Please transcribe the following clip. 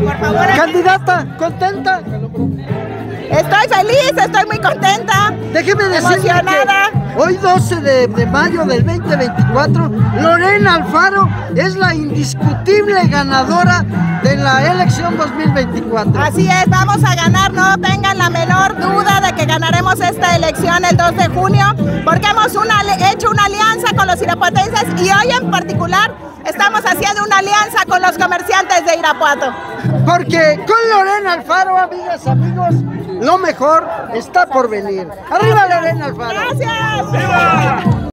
Por favor. Candidata, ¿contenta? Estoy feliz, estoy muy contenta. Déjeme decirle emocionada. que hoy 12 de mayo del 2024, Lorena Alfaro es la indiscutible ganadora de la elección 2024. Así es, vamos a ganar, no tengan la menor duda de que ganaremos esta elección el 2 de junio, porque hemos hecho una alianza con los irapuatenses y hoy en particular estamos haciendo una alianza con los comerciantes de Irapuato. Porque con Lorena Alfaro, amigas, amigos, lo mejor está por venir. ¡Arriba Lorena Alfaro! ¡Gracias! ¡Viva!